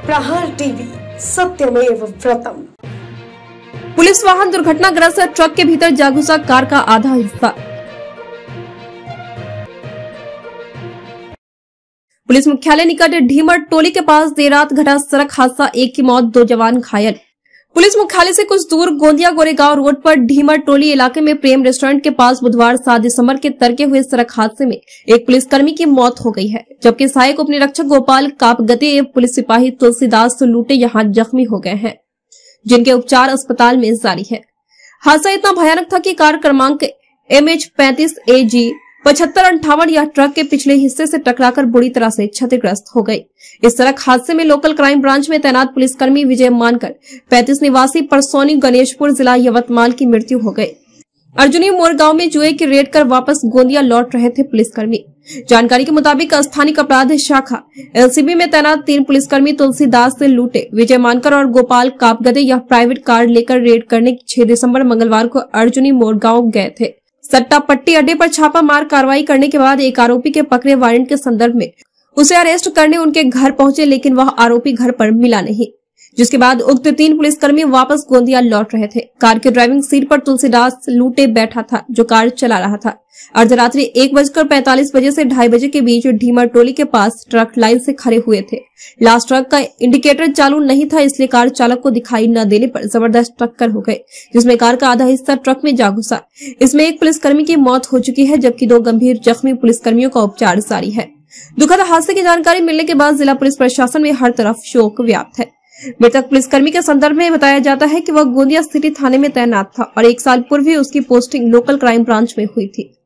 प्रहार टीवी, सत्यमेव व्रतम। पुलिस वाहन दुर्घटनाग्रस्त ट्रक के भीतर जा घुसा कार का आधा हिस्सा। पुलिस मुख्यालय निकट ढीमर टोली के पास देर रात घटा सड़क हादसा, एक की मौत, 2 जवान घायल। पुलिस मुख्यालय से कुछ दूर गोंदिया गोरेगांव रोड पर ढीमर टोली इलाके में प्रेम रेस्टोरेंट के पास बुधवार 7 दिसंबर के तड़के हुए सड़क हादसे में एक पुलिसकर्मी की मौत हो गई है, जबकि सहायक उप निरीक्षक गोपाल कापगते एवं पुलिस सिपाही तुलसीदास लूटे यहां जख्मी हो गए हैं, जिनके उपचार अस्पताल में जारी है। हादसा इतना भयानक था कि कार क्रमांक MH35 AG 7558 यह ट्रक के पिछले हिस्से से टकराकर बुरी तरह से क्षतिग्रस्त हो गई। इस सड़क हादसे में लोकल क्राइम ब्रांच में तैनात पुलिसकर्मी विजय मानकर 35 निवासी परसौनी गणेशपुर जिला यवतमाल की मृत्यु हो गई। अर्जुनी मोड़ गांव में जुए की रेड कर वापस गोंदिया लौट रहे थे पुलिसकर्मी। जानकारी के मुताबिक स्थानीय अपराध शाखा LCB में तैनात 3 पुलिसकर्मी तुलसीदास से लूटे विजय मानकर और गोपाल कापगदे यह प्राइवेट कार लेकर रेड करने 6 दिसंबर मंगलवार को अर्जुनी मोड़ गांव गए थे। सट्टा पट्टी अड्डे पर छापा मार कार्रवाई करने के बाद एक आरोपी के पकड़े वारंट के संदर्भ में उसे अरेस्ट करने उनके घर पहुंचे, लेकिन वह आरोपी घर पर मिला नहीं, जिसके बाद उक्त 3 पुलिसकर्मी वापस गोंदिया लौट रहे थे। कार के ड्राइविंग सीट पर तुलसीदास लूटे बैठा था, जो कार चला रहा था। अर्धरात्रि 1:45 बजे से 2:30 बजे के बीच ढीमर टोली के पास ट्रक लाइन से खड़े हुए थे। लास्ट ट्रक का इंडिकेटर चालू नहीं था, इसलिए कार चालक को दिखाई न देने पर जबरदस्त टक्कर हो गई, जिसमें कार का आधा हिस्सा ट्रक में जा घुसा। इसमें एक पुलिसकर्मी की मौत हो चुकी है, जबकि 2 गंभीर जख्मी पुलिसकर्मियों का उपचार जारी है। दुखद हादसे की जानकारी मिलने के बाद जिला पुलिस प्रशासन में हर तरफ शोक व्याप्त है। मृतक पुलिसकर्मी के संदर्भ में बताया जाता है कि वह गोंदिया सिटी थाने में तैनात था और 1 साल पूर्व ही उसकी पोस्टिंग लोकल क्राइम ब्रांच में हुई थी।